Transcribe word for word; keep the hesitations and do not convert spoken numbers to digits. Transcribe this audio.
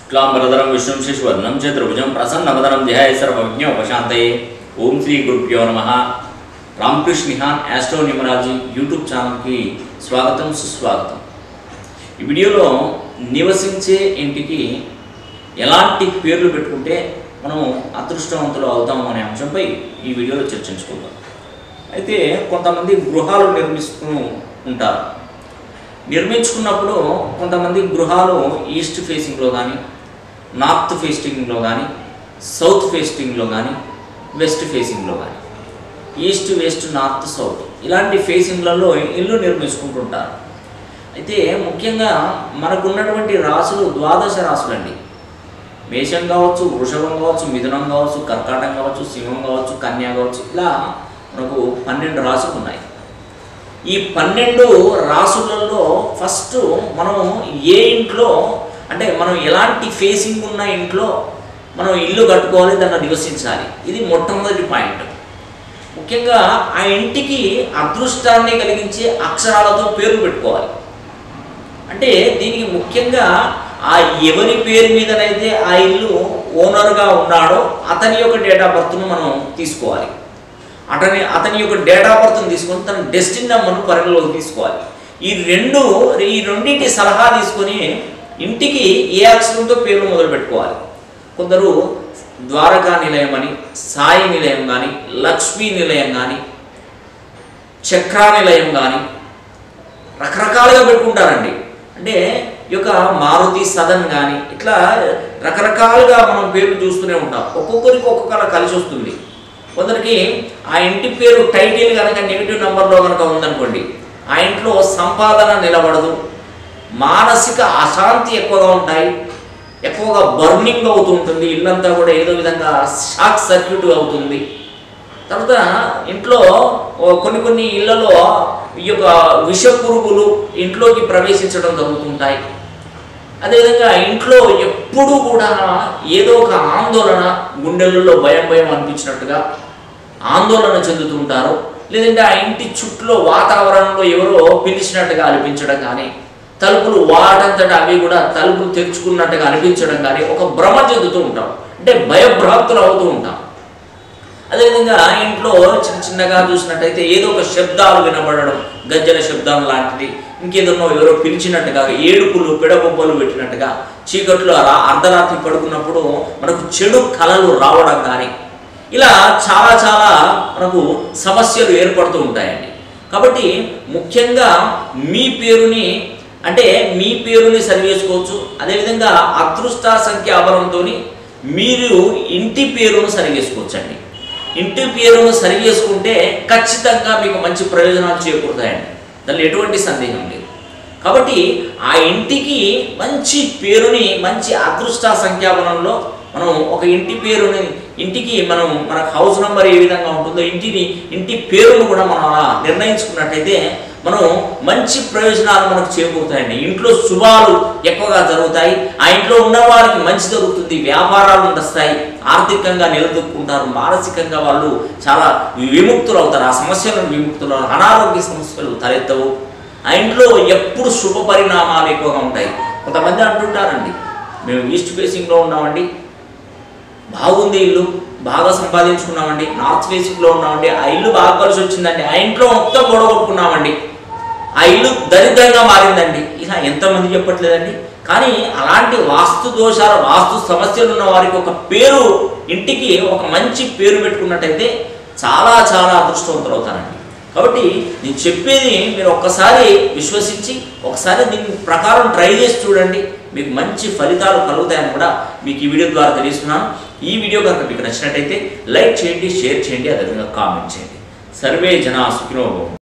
शुक्लांबरधरं विष्णुं शशिवर्णं चतुर्भुजं प्रसन्नवदनं ध्यायेत् सर्वविघ्नोपशान्तये। ओम श्री गुरुभ्यो नमः। Ramakrishna Nihan astro numerology YouTube channel की स्वागतम सुस्वागतम। ఈ వీడియోలో నివసించే ఇంటికి ఎలాంటి పేర్లు పెట్టుకుంటే మనం అదృష్టవంతులు అవుతాము అనే అంశంపై ఈ వీడియోలో చర్చించుకుందాం। అయితే కొంతమంది గృహాలు నిర్మిస్తూ ఉంటారు। నిర్మించుకున్నప్పుడు కొంతమంది గృహాలు ఈస్ట్ ఫేసింగ్లో కానీ, నార్త్ ఫేసింగ్లో కానీ, సౌత్ ఫేసింగ్లో కానీ, వెస్ట్ ఫేసింగ్లో కానీ, ఈస్ట్ వెస్ట్ నార్త్ సౌత్ ఇలాంటి ఫేసింగ్లలో ఇల్లు నిర్మించుకుంటుంటారు। అయితే ముఖ్యంగా మనకు ఉన్నటువంటి రాశులు ద్వాదశ రాశులు అండి। మేషం కావచ్చు, వృషభం కావచ్చు, మిథునం కావచ్చు, కర్కాటకం కావచ్చు, సింహం కావచ్చు, కన్యా కావచ్చు, ఇలా మనకు పన్నెండు రాశులు ఉన్నాయి। ఈ పన్నెండు రాశులలో ఫస్ట్ మనం ఏ ఇంట్లో అంటే మనం ఎలాంటి ఫేసింగ్ ఉన్న ఇంట్లో మనం ఇల్లు కట్టుకోవాలి, దాన్ని నివసించాలి, ఇది మొట్టమొదటి పాయింట్। ముఖ్యంగా ఆ ఇంటికి అదృష్టాన్ని కలిగించే అక్షరాలతో పేర్లు పెట్టుకోవాలి। అంటే దీనికి ముఖ్యంగా ఆ ఎవరి పేరు మీదనైతే ఆ ఇల్లు ఓనర్గా ఉన్నాడో అతని యొక్క డేట్ ఆఫ్ బర్త్ను మనం తీసుకోవాలి। అతని అతని యొక్క డేట్ ఆఫ్ బర్త్ను తీసుకొని తన డెస్టినీ నెంబర్ను పరిగణలోకి తీసుకోవాలి। ఈ రెండు ఈ రెండింటి సలహా తీసుకొని ఇంటికి ఏ అక్షరంతో పేర్లు మొదలు పెట్టుకోవాలి। కొందరు ద్వారకా నిలయం అని, సాయి నిలయం కానీ, లక్ష్మీ నిలయం కానీ, చక్రా నిలయం కానీ రకరకాలుగా పెట్టుకుంటారండి। అంటే ఈ యొక్క మారుతి సదన్ కానీ ఇట్లా రకరకాలుగా మనం పేర్లు చూస్తూనే ఉంటాం। ఒక్కొక్కరికి ఒక్కొక్కలా కలిసి వస్తుంది। కొందరికి ఆ ఇంటి పేరు టైటిల్ కనుక నెగిటివ్ నెంబర్లో కనుక ఉందనుకోండి, ఆ ఇంట్లో సంపాదన నిలబడదు, మానసిక అశాంతి ఎక్కువగా ఉంటాయి, ఎక్కువగా బర్నింగ్ అవుతూ ఉంటుంది, ఇల్లంతా కూడా ఏదో విధంగా షాక్ సర్క్యూట్ అవుతుంది। తర్వాత ఇంట్లో కొన్ని కొన్ని ఇళ్లలో ఈ యొక్క విష పురుగులు ఇంట్లోకి ప్రవేశించడం జరుగుతుంటాయి। అదేవిధంగా ఇంట్లో ఎప్పుడూ కూడా ఏదో ఒక ఆందోళన, గుండెలలో భయం భయం అనిపించినట్టుగా ఆందోళన చెందుతుంటారు। లేదంటే ఆ ఇంటి చుట్టూ వాతావరణంలో ఎవరో పిలిచినట్టుగా అనిపించడం కానీ, తలుపులు వాటంతటా అవి కూడా తలుపులు తెరుచుకున్నట్టుగా అనిపించడం కానీ ఒక భ్రమ చెందుతూ ఉంటాం, అంటే భయభ్రాంతులు అవుతూ ఉంటాం। అదేవిధంగా ఇంట్లో చిన్న చిన్నగా చూసినట్టయితే ఏదో ఒక శబ్దాలు వినబడడం, గజ్జల శబ్దం లాంటిది, ఇంకేదన్నో ఎవరో పిలిచినట్టుగా, ఏడుపులు పెడబొబ్బలు పెట్టినట్టుగా, చీకట్లో అలా అర్ధరాత్రి పడుకున్నప్పుడు మనకు చెడు కలలు రావడం కానీ, ఇలా చాలా చాలా మనకు సమస్యలు ఏర్పడుతూ ఉంటాయండి। కాబట్టి ముఖ్యంగా మీ పేరుని అంటే మీ పేరుని సరి చేసుకోవచ్చు। అదేవిధంగా అదృష్ట సంఖ్య బలంతో మీరు ఇంటి పేరును సరి చేసుకోవచ్చు అండి। ఇంటి పేరును సరి చేసుకుంటే ఖచ్చితంగా మీకు మంచి ప్రయోజనాలు చేకూరుతాయండి, దానిలో ఎటువంటి సందేహం లేదు। కాబట్టి ఆ ఇంటికి మంచి పేరుని, మంచి అదృష్ట సంఖ్యాబలంలో మనం ఒక ఇంటి పేరుని, ఇంటికి మనం మన హౌస్ నెంబర్ ఏ విధంగా ఉంటుందో ఇంటిని ఇంటి పేరును కూడా మనం అలా నిర్ణయించుకున్నట్టయితే మనం మంచి ప్రయోజనాలు మనకు చేకూరుతాయండి। ఇంట్లో శుభాలు ఎక్కువగా జరుగుతాయి, ఆ ఇంట్లో ఉన్న వారికి మంచి జరుగుతుంది, వ్యాపారాలు నడుస్తాయి, ఆర్థికంగా నిలదొక్కుంటారు, మానసికంగా వాళ్ళు చాలా విముక్తులు అవుతారు, ఆ సమస్యలను విముక్తులు, అనారోగ్య సమస్యలు తలెత్తవు, ఆ ఇంట్లో ఎప్పుడు శుభ పరిణామాలు ఎక్కువగా ఉంటాయి। కొంతమంది అంటుంటారండి, మేము ఈస్ట్ ఫేసింగ్లో ఉన్నామండి, బాగుంది ఇల్లు, బాగా సంపాదించుకున్నామండి, నార్త్ ఫేసింగ్లో ఉన్నామండి, ఆ ఇల్లు బాగా కలిసి వచ్చిందండి, ఆ ఇంట్లో మొత్తం గొడవ కొట్టుకున్నామండి, ఆ ఇల్లు దరిద్రంగా మారిందండి, ఇలా ఎంతమంది చెప్పట్లేదండి। కానీ అలాంటి వాస్తు దోషాలు, వాస్తు సమస్యలు ఉన్న వారికి ఒక పేరు, ఇంటికి ఒక మంచి పేరు పెట్టుకున్నట్టయితే చాలా చాలా అదృష్టవంతులు అవుతారండి। కాబట్టి నేను చెప్పేది మీరు ఒక్కసారి విశ్వసించి ఒకసారి దీని ప్రకారం ట్రై చేసి చూడండి, మీకు మంచి ఫలితాలు కలుగుతాయని కూడా మీకు ఈ వీడియో ద్వారా తెలియజేస్తున్నాను। ఈ వీడియో కనుక మీకు నచ్చినట్టయితే లైక్ చేయండి, షేర్ చేయండి, అదేవిధంగా కామెంట్ చేయండి। సర్వే జనా సుఖినో భవంతు।